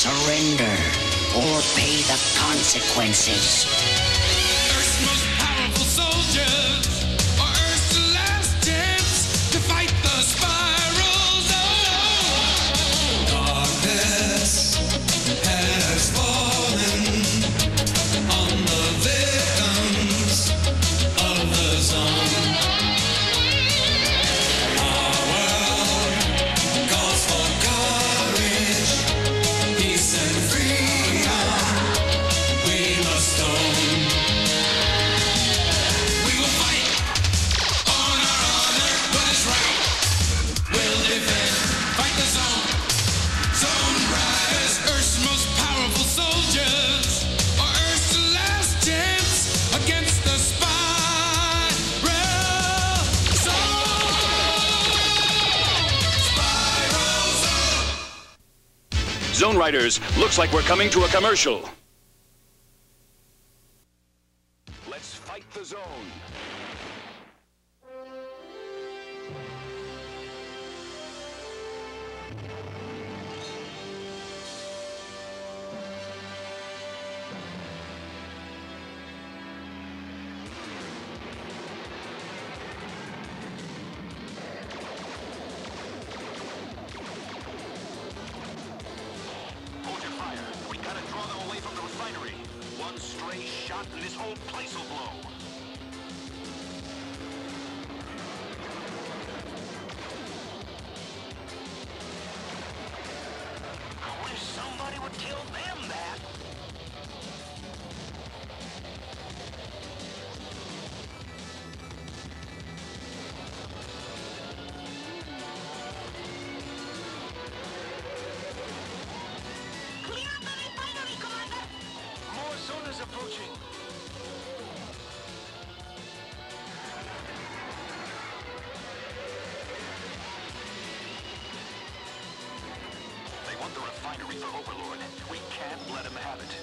Surrender or pay the consequences. Earth's most powerful soldiers are Earth's last chance to fight the spirals of darkness has fallen on the victims of the zone. Our world calls for courage, peace and freedom. We must own. We will fight on our honor, what is right. We'll defend, fight the zone. Zone riders, Earth's most powerful soldiers, are Earth's last chance against the spiral zone. Spiral zone. Zone Riders, looks like we're coming to a commercial. Let's fight the zone. Hold your fire. We gotta draw them away from the refinery. One stray shot and this whole place will blow. I wish somebody would kill them that. Clear up the refinery, Commander! More zoners approaching. They want the refinery for Overlord. We can't let them have it.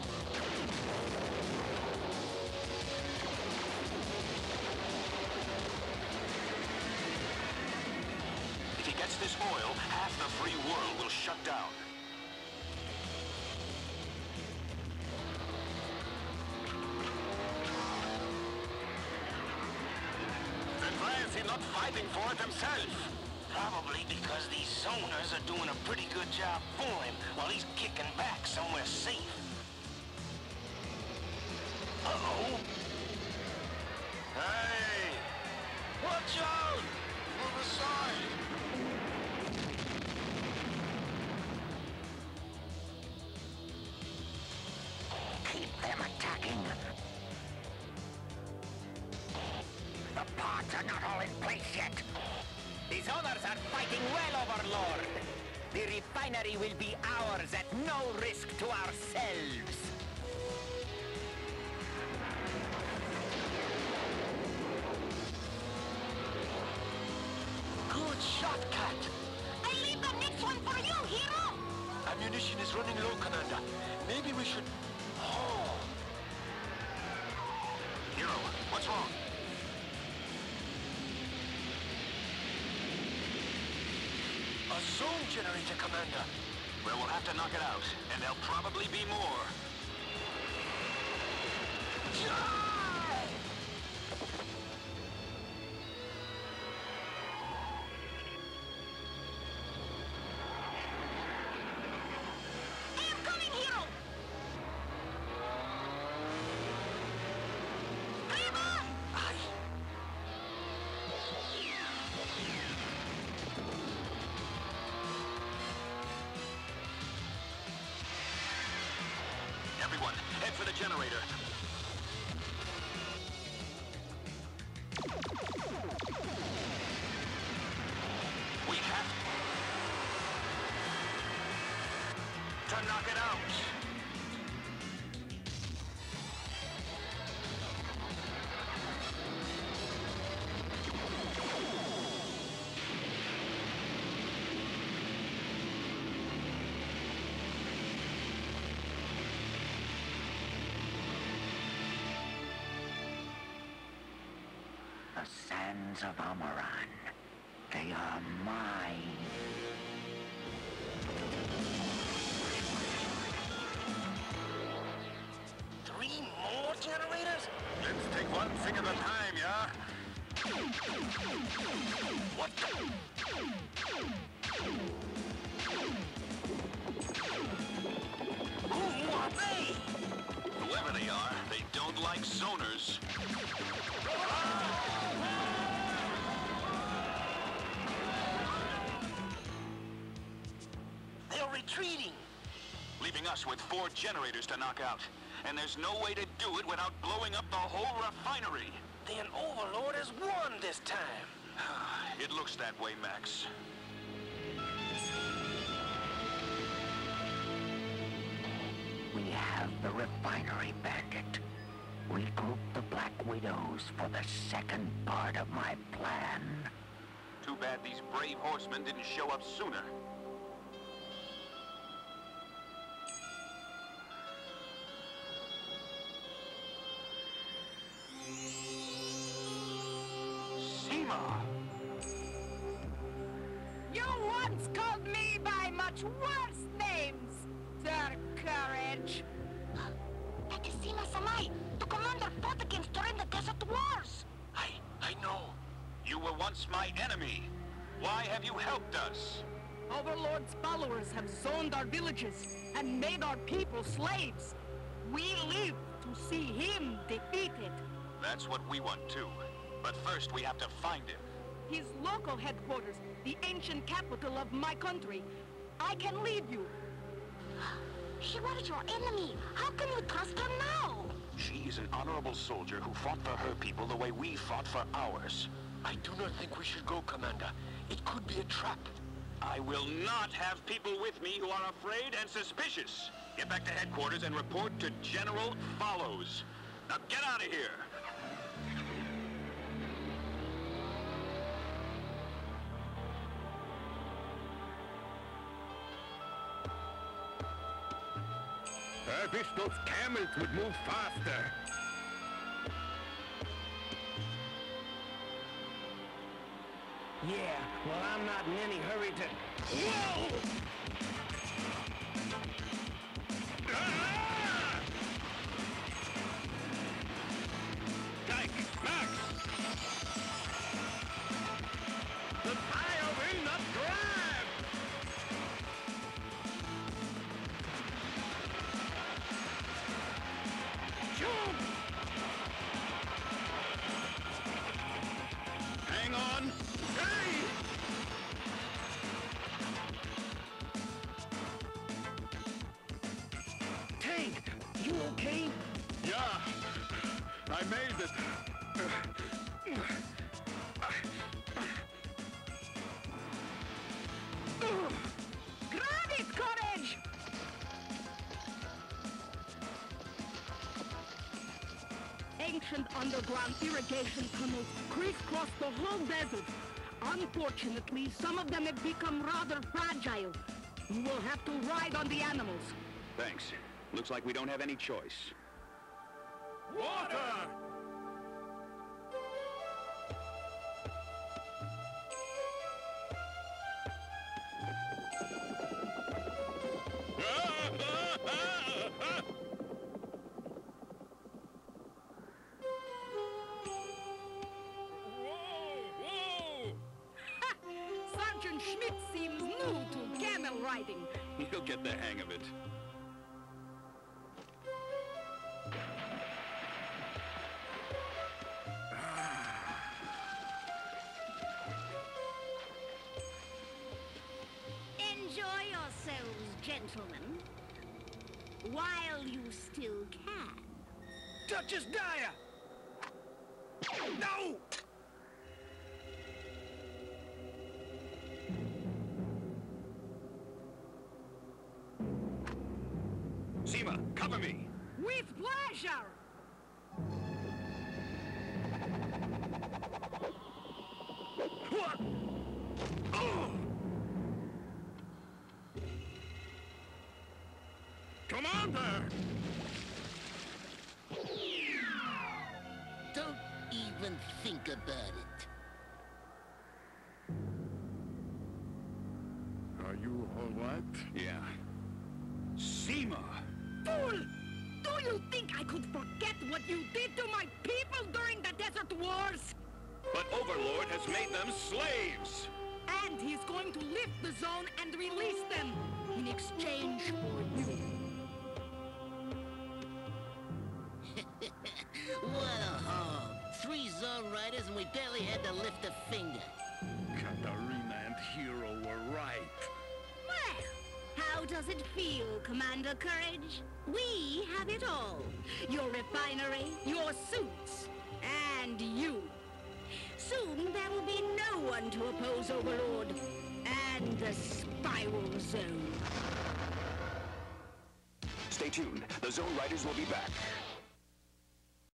If he gets this oil, half the free world will shut down. Then why is he not fighting for it himself? Probably because these zoners are doing a pretty good job for him while he's kicking back somewhere safe. Uh-oh. Hey! Watch out! Move aside! Keep them attacking. The parts are not all in place yet. The zoners are fighting well, Overlord. The refinery will be ours at no risk to ourselves. Good shot, Cat! I leave the next one for you, hero! Ammunition is running low, Commander. Maybe we should... Oh! Hero, what's wrong? A zone generator, Commander. Well, we'll have to knock it out, and there'll probably be more. I am coming, hero! Prima! Everyone, head for the generator. We have to knock it out. The sands of Amaran. They are mine. What the? Who are they? Whoever they are, they don't like zoners. They're retreating. Leaving us with 4 generators to knock out. And there's no way to do it without blowing up the whole refinery. Then Overlord has won this time. It looks that way, Max. We have the refinery, Bandit. Regroup the Black Widows for the second part of my plan. Too bad these brave horsemen didn't show up sooner. Seema! You once called me by much worse names, Sir Courage. That is Seema Samai. The commander fought against during the Desert Wars. I know. You were once my enemy. Why have you helped us? Overlord's followers have zoned our villages and made our people slaves. We live to see him defeated. That's what we want too. But first we have to find him. His local headquarters, the ancient capital of my country. I can lead you. She was your enemy. How can you trust her now? She is an honorable soldier who fought for her people the way we fought for ours. I do not think we should go, Commander. It could be a trap. I will not have people with me who are afraid and suspicious. Get back to headquarters and report to General Follows. Now get out of here! I wish those camels would move faster. Yeah, well, I'm not in any hurry to... Whoa! Ah! Yikes, Max! The tire will not drive! Shoot! Hang on! Hey! Tank, you okay? Yeah, I made it. Grab it, Courage! Ancient underground irrigation tunnels crisscross the whole desert. Unfortunately, some of them have become rather fragile. We will have to ride on the animals. Thanks. Looks like we don't have any choice. Water! Sergeant Schmidt seems new to camel riding. He'll get the hang of it. Enjoy yourselves, gentlemen. While you still can. Duchess Daya! No! Seema, cover me! With pleasure! What? Oh! Commander! Don't even think about it. Are you all right? Yeah. Seema! Fool! Do you think I could forget what you did to my people during the Desert Wars? But Overlord has made them slaves! And he's going to lift the zone and release them in exchange for you. What a haul. 3 Zone Riders and we barely had to lift a finger. Katarina and Hero were right. Well, how does it feel, Commander Courage? We have it all. Your refinery, your suits, and you. Soon there will be no one to oppose Overlord and the Spiral Zone. Stay tuned. The Zone Riders will be back.